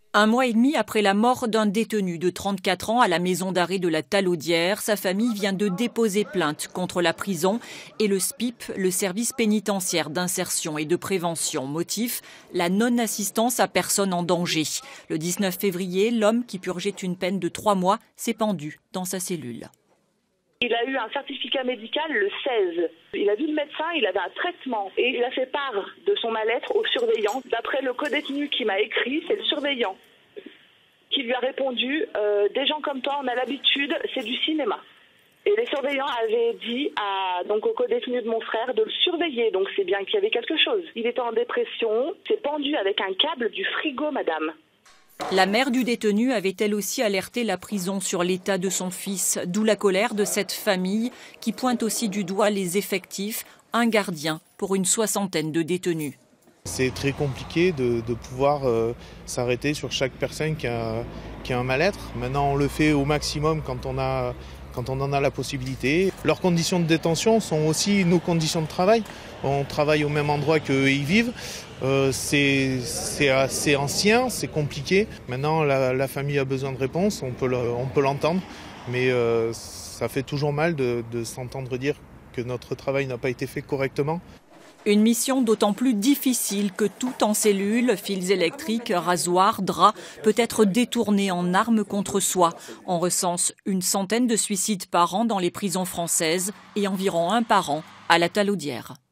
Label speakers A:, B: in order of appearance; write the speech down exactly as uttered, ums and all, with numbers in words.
A: Un mois et demi après la mort d'un détenu de trente-quatre ans à la maison d'arrêt de la Talaudière, sa famille vient de déposer plainte contre la prison et le S P I P, le service pénitentiaire d'insertion et de prévention. Motif, la non-assistance à personne en danger. Le dix-neuf février, l'homme qui purgeait une peine de trois mois s'est pendu dans sa cellule.
B: Il a eu un certificat médical le seize. Il a vu le médecin, il avait un traitement et il a fait part de son mal-être au surveillant. D'après le codétenu qui m'a écrit, c'est le surveillant qui lui a répondu euh, « Des gens comme toi, on a l'habitude, c'est du cinéma ». Et les surveillants avaient dit à, donc, au codétenu de mon frère de le surveiller, donc c'est bien qu'il y avait quelque chose. Il était en dépression, s'est pendu avec un câble du frigo, madame.
A: La mère du détenu avait elle aussi alerté la prison sur l'état de son fils, d'où la colère de cette famille qui pointe aussi du doigt les effectifs, un gardien pour une soixantaine de détenus.
C: C'est très compliqué de, de pouvoir euh, s'arrêter sur chaque personne qui a, qui a un mal-être. Maintenant, on le fait au maximum quand on, a, quand on en a la possibilité. Leurs conditions de détention sont aussi nos conditions de travail. On travaille au même endroit qu'eux y vivent. Euh, c'est assez ancien, c'est compliqué. Maintenant, la, la famille a besoin de réponses, on peut l'entendre. Mais euh, ça fait toujours mal de, de s'entendre dire que notre travail n'a pas été fait correctement.
A: Une mission d'autant plus difficile que tout en cellule, fils électriques, rasoirs, draps, peut être détourné en arme contre soi. On recense une centaine de suicides par an dans les prisons françaises et environ un par an à la Talaudière.